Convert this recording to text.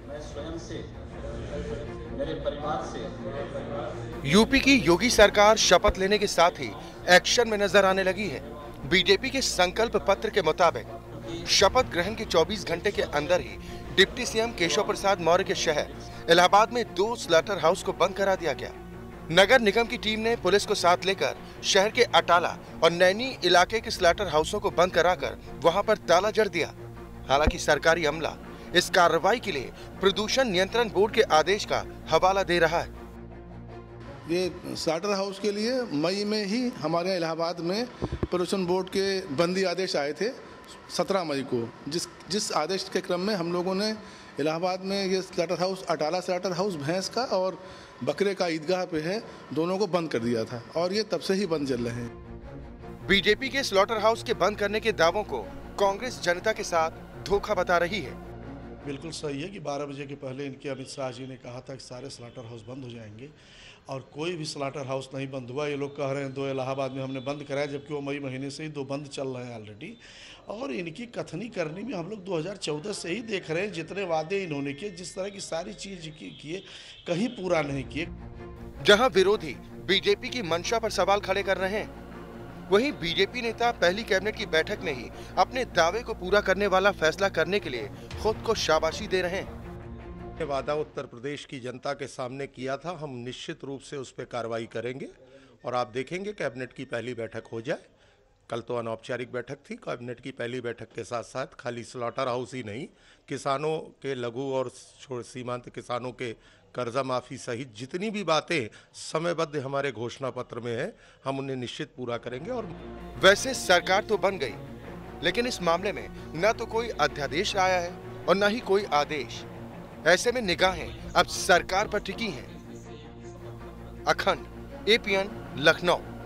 मैं स्वयं से, मेरे परिवार से। यूपी की योगी सरकार शपथ लेने के साथ ही एक्शन में नजर आने लगी है। बीजेपी के संकल्प पत्र के मुताबिक शपथ ग्रहण के 24 घंटे के अंदर ही डिप्टी सीएम केशव प्रसाद मौर्य के शहर इलाहाबाद में 2 स्लॉटर हाउस को बंद करा दिया गया। नगर निगम की टीम ने पुलिस को साथ लेकर शहर के अटाला और नैनी इलाके के स्लॉटर हाउसों को बंद कराकर वहां पर ताला जड़ दिया। हालांकि सरकारी अमला इस कार्रवाई के लिए प्रदूषण नियंत्रण बोर्ड के आदेश का हवाला दे रहा है। ये स्लॉटर हाउस के लिए मई में ही हमारे इलाहाबाद में प्रदूषण बोर्ड के बंदी आदेश आए थे 17 मई को, जिस आदेश के क्रम में हम लोगों ने इलाहाबाद में ये slaughter house, Atala slaughter house भैंस का और बकरे का ईदगाह पे है, दोनों को बंद कर दिया था और ये तब से ही बंद चल रहे हैं। बीजेपी के स्लॉटर हाउस के बंद करने के दावों को कांग्रेस जनता के साथ धोखा बता रही है। बिल्कुल सही है कि 12 बजे के पहले इनके अमित शाह जी ने कहा था कि सारे स्लॉटर हाउस बंद हो जाएंगे और कोई भी स्लॉटर हाउस नहीं बंद हुआ। ये लोग कह रहे हैं 2 इलाहाबाद में हमने बंद कराया, जबकि वो मई महीने से ही 2 बंद चल रहे हैं ऑलरेडी। और इनकी कथनी करनी भी हम लोग 2014 से ही देख रहे हैं। जितने वादे इन्होंने किए, जिस तरह की सारी चीज किए, कहीं पूरा नहीं किए। जहां विरोधी बीजेपी की मंशा पर सवाल खड़े कर रहे हैं, वहीं बीजेपी नेता पहली कैबिनेट की बैठक में ही अपने दावे को पूरा करने वाला फैसला करने के लिए खुद को शाबाशी दे रहे हैं। वादा उत्तर प्रदेश की जनता के सामने किया था, हम निश्चित रूप से उस पर कार्रवाई करेंगे और आप देखेंगे कैबिनेट की पहली बैठक हो जाए। कल तो अनौपचारिक बैठक थी, कैबिनेट की पहली बैठक के साथ साथ खाली स्लॉटर हाउस ही नहीं, किसानों के, लघु और सीमांत किसानों के कर्जा माफी सहित जितनी भी बातें समयबद्ध हमारे घोषणा पत्र में है, हम उन्हें निश्चित पूरा करेंगे। और वैसे सरकार तो बन गई, लेकिन इस मामले में न तो कोई अध्यादेश आया है और न ही कोई आदेश। ऐसे में निगाहें अब सरकार पर टिकी हैं। अखंड, एपीएन, लखनऊ।